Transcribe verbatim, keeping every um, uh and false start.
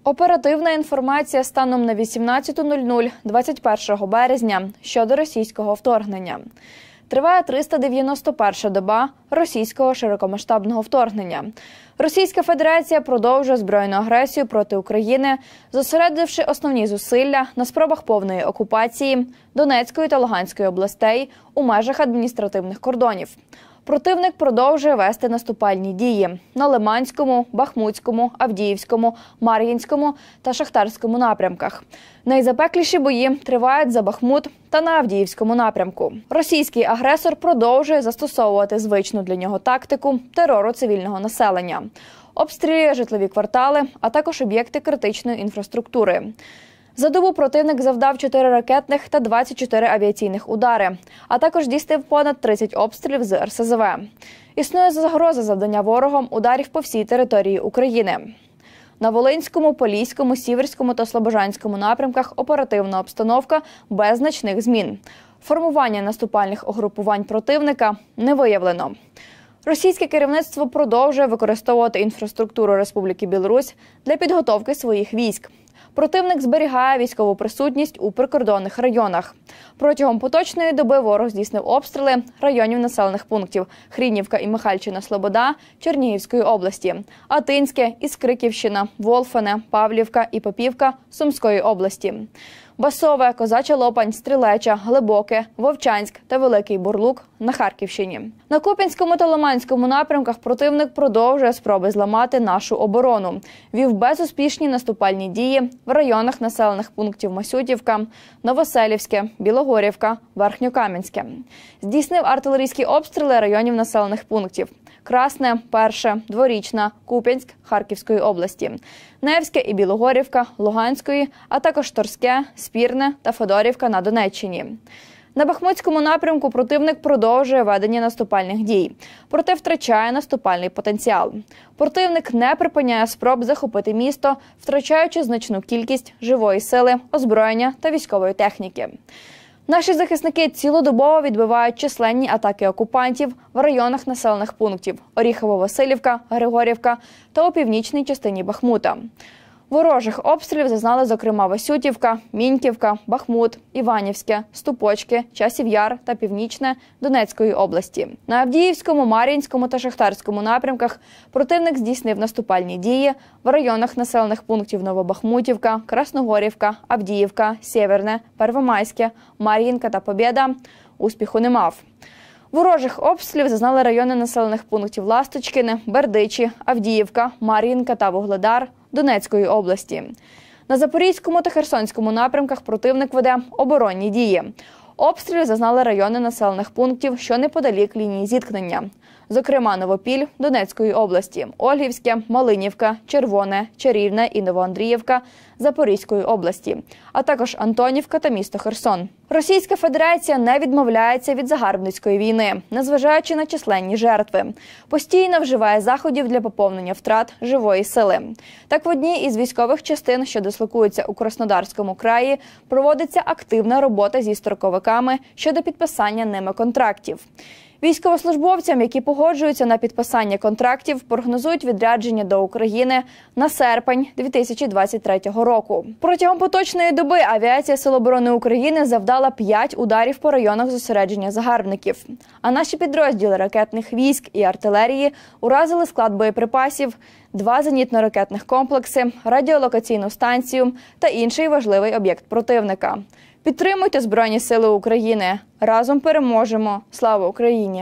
Оперативна інформація станом на вісімнадцяту нуль нуль двадцять першого березня щодо російського вторгнення. Триває триста дев'яносто перша доба російського широкомасштабного вторгнення. Російська Федерація продовжує збройну агресію проти України, зосередивши основні зусилля на спробах повної окупації Донецької та Луганської областей у межах адміністративних кордонів. Противник продовжує вести наступальні дії на Лиманському, Бахмутському, Авдіївському, Мар'їнському та Шахтарському напрямках. Найзапекліші бої тривають за Бахмут та на Авдіївському напрямку. Російський агресор продовжує застосовувати звичну для нього тактику терору цивільного населення. Обстрілює житлові квартали, а також об'єкти критичної інфраструктури. За добу противник завдав чотири ракетних та двадцять чотири авіаційних удари, а також здійснив понад тридцять обстрілів з ер ес зет ве. Існує загроза завдання ворогом ударів по всій території України. На Волинському, Поліському, Сіверському та Слобожанському напрямках оперативна обстановка без значних змін. Формування наступальних угрупувань противника не виявлено. Російське керівництво продовжує використовувати інфраструктуру Республіки Білорусь для підготовки своїх військ. Противник зберігає військову присутність у прикордонних районах. Протягом поточної доби ворог здійснив обстріли районів населених пунктів Хрінівка і Михальчина-Слобода Чернігівської області, Атинське, Іскриківщина, Волфене, Павлівка і Попівка Сумської області, Басове, Козача Лопань, Стрілеча, Глибоке, Вовчанськ та Великий Бурлук на Харківщині. На Куп'янському та Лиманському напрямках противник продовжує спроби зламати нашу оборону. Вів безуспішні наступальні дії в районах населених пунктів Масютівка, Новоселівське, Білогорівка, Верхньокам'янське. Здійснив артилерійські обстріли районів населених пунктів Красне, Перше, Дворічна, Куп'янськ Харківської області, Невське і Білогорівка Луганської, а також Торське, Спірне та Федорівка на Донеччині. На Бахмутському напрямку противник продовжує ведення наступальних дій, проте втрачає наступальний потенціал. Противник не припиняє спроб захопити місто, втрачаючи значну кількість живої сили, озброєння та військової техніки. Наші захисники цілодобово відбивають численні атаки окупантів в районах населених пунктів Оріхово-Василівка, Григорівка та у північній частині Бахмута. Ворожих обстрілів зазнали, зокрема, Васютівка, Міньківка, Бахмут, Іванівське, Ступочки, Часів Яр та Північне Донецької області. На Авдіївському, Мар'їнському та Шахтарському напрямках противник здійснив наступальні дії в районах населених пунктів Новобахмутівка, Красногорівка, Авдіївка, Сєверне, Первомайське, Мар'їнка та Побєда. Успіху не мав. Ворожих обстрілів зазнали райони населених пунктів Ласточкине, Бердичі, Авдіївка, Мар'їнка та Вугледар Донецької області. На Запорізькому та Херсонському напрямках противник веде оборонні дії. Обстрілів зазнали райони населених пунктів, що неподалік лінії зіткнення. Зокрема, Новопіль Донецької області, Ольгівське, Малинівка, Червоне, Чарівне і Новоандріївка Запорізької області, а також Антонівка та місто Херсон. Російська Федерація не відмовляється від загарбницької війни, незважаючи на численні жертви. Постійно вживає заходів для поповнення втрат живої сили. Так, в одній із військових частин, що дислокуються у Краснодарському краї, проводиться активна робота зі строковиками щодо підписання ними контрактів. Військовослужбовцям, які погоджуються на підписання контрактів, прогнозують відрядження до України на серпень дві тисячі двадцять третього року. Протягом поточної доби авіація Сил оборони України завдала п'ять ударів по районах зосередження загарбників. А наші підрозділи ракетних військ і артилерії уразили склад боєприпасів, два зенітно-ракетних комплекси, радіолокаційну станцію та інший важливий об'єкт противника. Підтримуйте Збройні Сили України. Разом переможемо. Слава Україні!